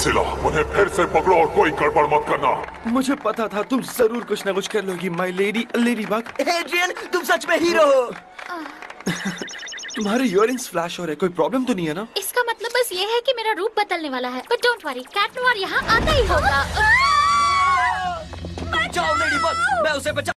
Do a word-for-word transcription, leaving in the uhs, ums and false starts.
सिला, उन्हें फिर से पकड़ो और कोई गड़बड़ मत करना। मुझे पता था तुम जरूर कुछ ना कुछ कर लोगी my lady Ladybug. Adrien, तुम सच में हीरो हो। तुम्हारे इयररिंग्स फ्लैश हो रहे, कोई प्रॉब्लम तो नहीं है ना? इसका मतलब बस ये है कि मेरा रूप बदलने वाला है, but don't worry, Cat Noir यहाँ आता ही होगा। जाओ लेडी बग, मैं उसे बचा